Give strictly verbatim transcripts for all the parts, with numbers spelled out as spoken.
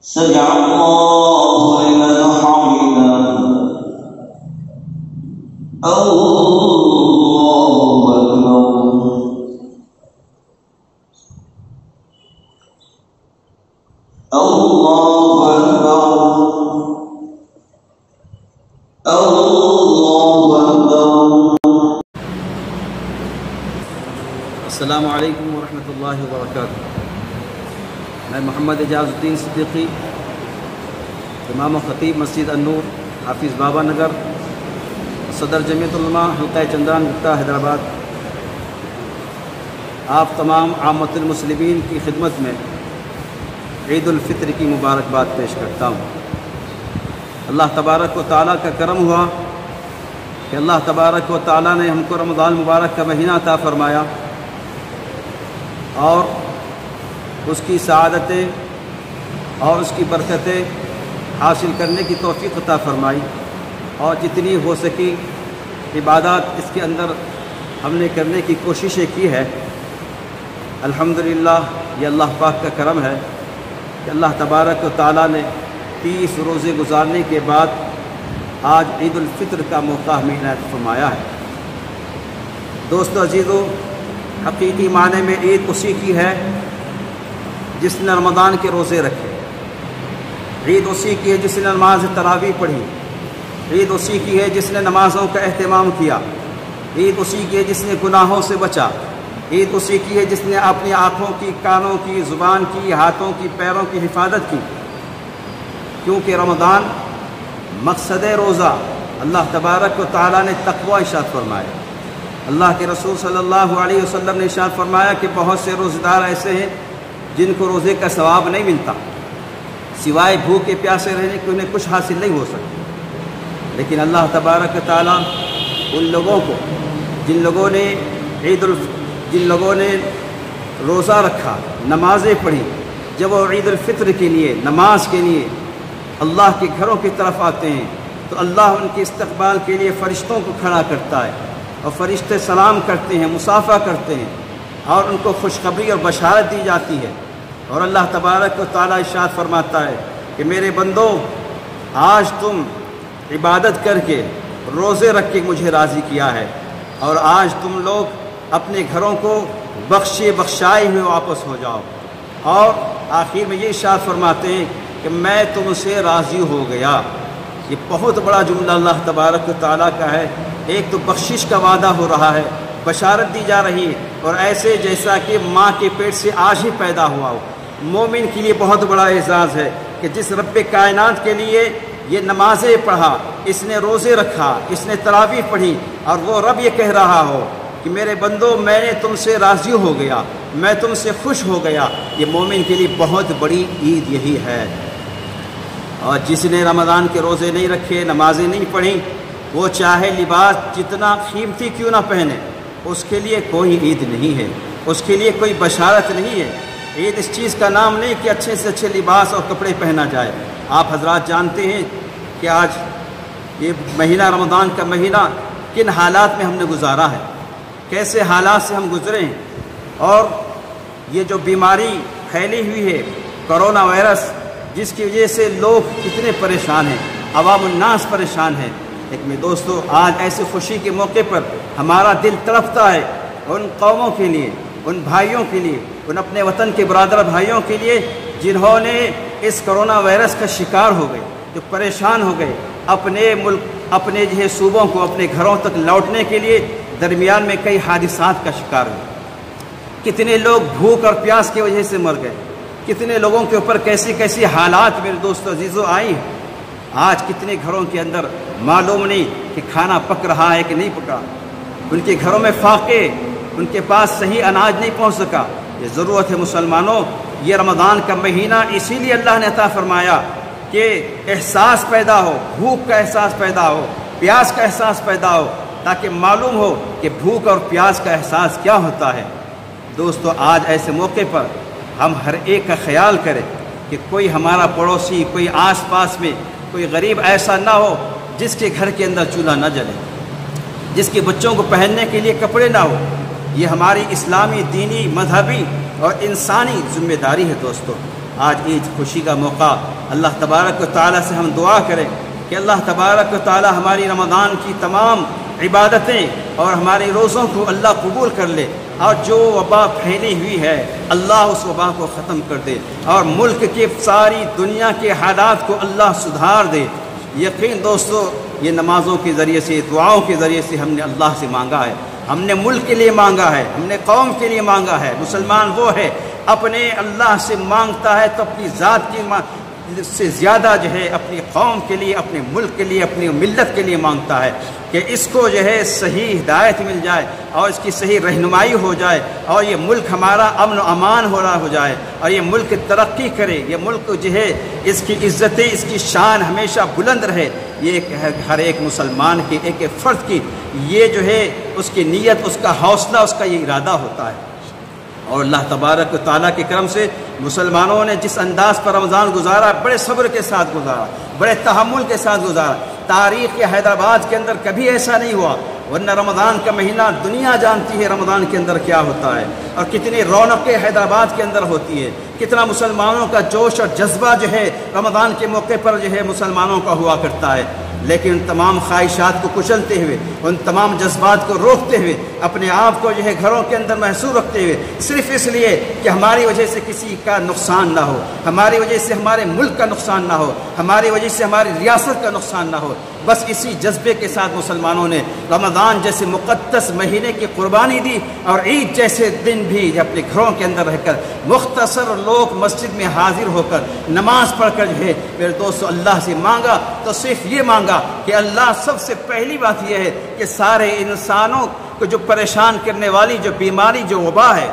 سمع الله لمن حمده الله أكبر الله أكبر الله أكبر. السلام علیکم ورحمۃ اللہ وبرکاتہ. میں محمد اعجاز الدین صدیقی، امام و خطیب مسجد النور، حافظ بابا نگر، صدر جمعیت علماء حلقہ چندان گپتا حیدرآباد، آپ تمام عامت المسلمین کی خدمت میں عید الفطر کی مبارکباد پیش کرتا ہوں. اللہ تبارک و تعالیٰ کا کرم ہوا کہ اللہ تبارک و تعالیٰ نے ہم کو رمضان مبارک کا مہینہ عطا فرمایا اور اس کی سعادتیں اور اس کی برکتیں حاصل کرنے کی توفیق عطا فرمائی، اور جتنی ہو سکی عبادات اس کے اندر ہم نے کرنے کی کوششیں کی ہے. الحمدللہ یہ اللہ پاک کا کرم ہے کہ اللہ تبارک و تعالیٰ نے تیس روزے گزارنے کے بعد آج عید الفطر کا موقع ہمیں عنایت فرمایا ہے. دوستو عزیزو، حقیقی معنی میں عید اسی کی ہے جس نے رمضان کے روزے رکھے. عید اسی کی ہے جس نے نماز تراویح پڑھی. عید اسی کی ہے جس نے نمازوں کا اہتمام کیا. عید اسی کی ہے جس نے گناہوں سے بچا. عید اسی کی ہے جس نے اپنی آنکھوں کی، کانوں کی، زبان کی، ہاتھوں کی، پیروں کی حفاظت کی. کیونکہ رمضان مقصد روزہ اللہ تبارک و تعالیٰ نے تقوی ارشاد فرمایا. اللہ کے رسول صلی اللہ علیہ وسلم نے ارشاد فرمایا کہ بہت سے روزے دار ایسے ہیں جن کو روزے کا ثواب نہیں ملتا، سوائے بھوکے پیاسے رہنے کہ انہیں کچھ حاصل نہیں ہو سکتا. لیکن اللہ تبارک و تعالیٰ ان لوگوں کو جن لوگوں نے عید الف جن لوگوں نے روزہ رکھا، نمازیں پڑھی، جب وہ عید الفطر کے لیے، نماز کے لیے اللہ کے گھروں کی طرف آتے ہیں تو اللہ ان کے استقبال کے لیے فرشتوں کو کھڑا کرتا ہے، اور فرشتے سلام کرتے ہیں، مصافحہ کرتے ہیں، اور ان کو خوشخبری اور بشارت دی جاتی ہے. اور اللہ تبارک و تعالیٰ ارشاد فرماتا ہے کہ میرے بندو، آج تم عبادت کر کے، روزے رکھ کے مجھے راضی کیا ہے، اور آج تم لوگ اپنے گھروں کو بخشے بخشائے ہوئے واپس ہو جاؤ. اور آخر میں یہ ارشاد فرماتے ہیں کہ میں تم سے راضی ہو گیا. یہ بہت بڑا جملہ اللہ تبارک و تعالیٰ کا ہے. ایک تو بخشش کا وعدہ ہو رہا ہے، بشارت دی جا رہی ہے، اور ایسے جیسا کہ ماں کے پیٹ سے آج ہی پیدا ہوا ہو. مومن کے لیے بہت بڑا اعزاز ہے کہ جس رب کائنات کے لیے یہ نمازیں پڑھا، اس نے روزے رکھا، اس نے تراویح پڑھی، اور وہ رب یہ کہہ رہا ہو کہ میرے بندو، میں نے تم سے راضی ہو گیا، میں تم سے خوش ہو گیا. یہ مومن کے لیے بہت بڑی عید یہی ہے. اور جس نے رمضان کے روزے نہیں رکھے، نمازیں نہیں پڑھیں، وہ چاہے لباس جتنا قیمتی کیوں نہ پہنے، اس کے لیے کوئی عید نہیں ہے، اس کے لیے کوئی بشارت نہیں ہے. عید اس چیز کا نام نہیں کہ اچھے سے اچھے لباس اور کپڑے پہنا جائے. آپ حضرات جانتے ہیں کہ آج یہ مہینہ رمضان کا مہینہ کن حالات میں ہم نے گزارا ہے، کیسے حالات سے ہم گزرے ہیں. اور یہ جو بیماری پھیلی ہوئی ہے، کرونا وائرس، جس کی وجہ سے لوگ کتنے پریشان ہیں، عوام الناس پریشان ہیں. لیکن دوستو، آج ایسے خوشی کے موقع پر ہمارا دل تڑپتا ہے ان قوموں کے لیے، ان بھائیوں کے لیے، ان اپنے وطن کے برادر بھائیوں کے لیے جنہوں نے اس کرونا وائرس کا شکار ہو گئے، جو پریشان ہو گئے، اپنے ملک، اپنے جو ہے صوبوں کو، اپنے گھروں تک لوٹنے کے لیے درمیان میں کئی حادثات کا شکار ہوئے. کتنے لوگ بھوک اور پیاس کی وجہ سے مر گئے، کتنے لوگوں کے اوپر کیسی کیسی حالات میرے دوستو عزیزو آئی ہیں. آج کتنے گھروں کے اندر معلوم نہیں کہ کھانا پک رہا ہے کہ نہیں پکا، ان کے گھروں میں فاقے، ان کے پاس صحیح اناج نہیں پہنچ سکا. یہ ضرورت ہے مسلمانوں، یہ رمضان کا مہینہ اسی لیے اللہ نے عطا فرمایا کہ احساس پیدا ہو، بھوک کا احساس پیدا ہو، پیاس کا احساس پیدا ہو، تاکہ معلوم ہو کہ بھوک اور پیاس کا احساس کیا ہوتا ہے. دوستو، آج ایسے موقع پر ہم ہر ایک کا خیال کریں کہ کوئی ہمارا پڑوسی، کوئی آس پاس میں کوئی غریب ایسا نہ ہو جس کے گھر کے اندر چولہا نہ جلے، جس کے بچوں کو پہننے کے لیے کپڑے نہ ہو. یہ ہماری اسلامی، دینی، مذہبی اور انسانی ذمہ داری ہے. دوستو، آج عید خوشی کا موقع، اللہ تبارک و تعالیٰ سے ہم دعا کریں کہ اللہ تبارک و تعالیٰ ہماری رمضان کی تمام عبادتیں اور ہمارے روزوں کو اللہ قبول کر لے، اور جو وبا پھیلی ہوئی ہے اللہ اس وبا کو ختم کر دے، اور ملک کے ساری دنیا کے حالات کو اللہ سدھار دے۔ یقین دوستو، یہ نمازوں کے ذریعے سے، دعاؤں کے ذریعے سے ہم نے اللہ سے مانگا ہے، ہم نے ملک کے لیے مانگا ہے، ہم نے قوم کے لیے مانگا ہے۔ مسلمان وہ ہے اپنے اللہ سے مانگتا ہے تو اپنی ذات کی سے زیادہ جو ہے اپنی قوم کے لیے، اپنے ملک کے لیے، اپنی ملت کے لیے مانگتا ہے کہ اس کو جو ہے صحیح ہدایت مل جائے اور اس کی صحیح رہنمائی ہو جائے، اور یہ ملک ہمارا امن و امان ہو رہا ہو جائے، اور یہ ملک ترقی کرے، یہ ملک جو ہے اس کی عزتیں، اس کی شان ہمیشہ بلند رہے۔ یہ ایک ہر ایک مسلمان کی، ایک ایک فرد کی یہ جو ہے اس کی نیت، اس کا حوصلہ، اس کا یہ ارادہ ہوتا ہے۔ اور اللہ تبارک و تعالیٰ کے کرم سے مسلمانوں نے جس انداز پر رمضان گزارا، بڑے صبر کے ساتھ گزارا، بڑے تحمل کے ساتھ گزارا۔ تاریخ کے حیدرآباد کے اندر کبھی ایسا نہیں ہوا، ورنہ رمضان کا مہینہ دنیا جانتی ہے رمضان کے اندر کیا ہوتا ہے، اور کتنی رونقیں حیدرآباد کے اندر ہوتی ہے، کتنا مسلمانوں کا جوش اور جذبہ جو ہے رمضان کے موقع پر جو ہے مسلمانوں کا ہوا کرتا ہے۔ لیکن ان تمام خواہشات کو کچلتے ہوئے، ان تمام جذبات کو روکتے ہوئے، اپنے آپ کو جو ہے گھروں کے اندر محصور رکھتے ہوئے، صرف اس لیے کہ ہماری وجہ سے کسی کا نقصان نہ ہو، ہماری وجہ سے ہمارے ملک کا نقصان نہ ہو، ہماری وجہ سے ہماری ریاست کا نقصان نہ ہو، بس اسی جذبے کے ساتھ مسلمانوں نے رمضان جیسے مقدس مہینے کی قربانی دی، اور عید جیسے دن بھی اپنے گھروں کے اندر رہ کر مختصر لوگ مسجد میں حاضر ہو کر نماز پڑھ کر جو ہے میرے دوستو اللہ سے مانگا، تو صرف یہ مانگا کہ اللہ سب سے پہلی بات یہ ہے کہ سارے انسانوں کو جو پریشان کرنے والی جو بیماری، جو وبا ہے،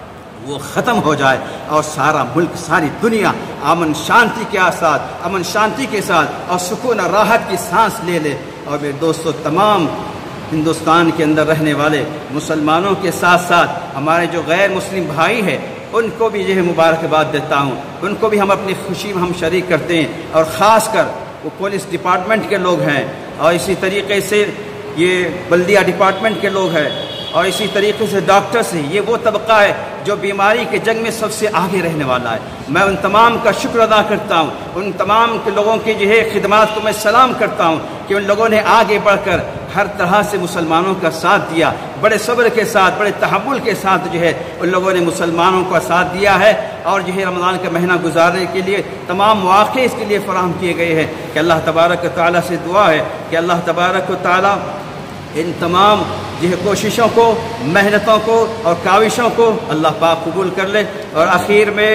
وہ ختم ہو جائے، اور سارا ملک، ساری دنیا امن شانتی کے ساتھ، امن شانتی کے ساتھ اور سکون اور راحت کی سانس لے لے۔ اور میرے دوستو، تمام ہندوستان کے اندر رہنے والے مسلمانوں کے ساتھ ساتھ ہمارے جو غیر مسلم بھائی ہیں ان کو بھی جو ہے مبارکباد دیتا ہوں، ان کو بھی ہم اپنی خوشی میں ہم شریک کرتے ہیں، اور خاص کر وہ پولیس ڈپارٹمنٹ کے لوگ ہیں، اور اسی طریقے سے یہ بلدیہ ڈپارٹمنٹ کے لوگ ہیں، اور اسی طریقے سے ڈاکٹرز ہیں۔ یہ وہ طبقہ ہے جو بیماری کے جنگ میں سب سے آگے رہنے والا ہے۔ میں ان تمام کا شکر ادا کرتا ہوں، ان تمام کے لوگوں کی جو ہے خدمات کو میں سلام کرتا ہوں کہ ان لوگوں نے آگے بڑھ کر ہر طرح سے مسلمانوں کا ساتھ دیا، بڑے صبر کے ساتھ، بڑے تحمل کے ساتھ جو ہے ان لوگوں نے مسلمانوں کا ساتھ دیا ہے، اور جو ہے رمضان کا مہینہ گزارنے کے لیے تمام مواقع اس کے لیے فراہم کیے گئے ہیں۔ کہ اللہ تبارک و تعالیٰ سے دعا ہے کہ اللہ تبارک و تعالیٰ ان تمام جو ہے کوششوں کو، محنتوں کو اور کاوشوں کو اللہ پاک قبول کر لے۔ اور آخر میں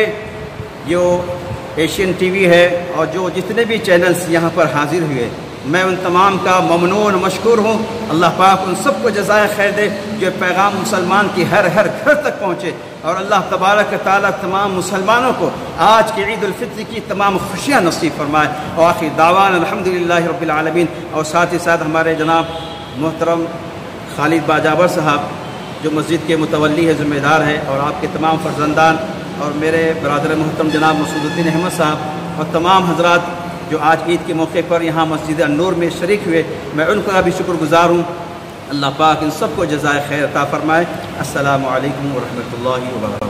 جو ایشین ٹی وی ہے اور جو جتنے بھی چینلز یہاں پر حاضر ہوئے، میں ان تمام کا ممنون مشکور ہوں۔ اللہ پاک ان سب کو جزائے خیر دے جو پیغام مسلمان کی ہر ہر گھر تک پہنچے، اور اللہ تبارک تعالیٰ تمام مسلمانوں کو آج کی عید الفطر کی تمام خوشیاں نصیب فرمائے۔ اور آخر دعوان الحمدللہ رب العالمین۔ اور ساتھ ہی ساتھ ہمارے جناب محترم خالد باجابر صاحب جو مسجد کے متولی ہے، ذمہ دار ہے، اور آپ کے تمام فرزندان، اور میرے برادر محترم جناب مسعود الدین احمد صاحب، اور تمام حضرات جو آج عید کے موقع پر یہاں مسجد النور میں شریک ہوئے، میں ان کا بھی شکر گزار ہوں۔ اللہ پاک ان سب کو جزائے خیر عطا فرمائے۔ السلام علیکم ورحمۃ اللہ وبرکاتہ۔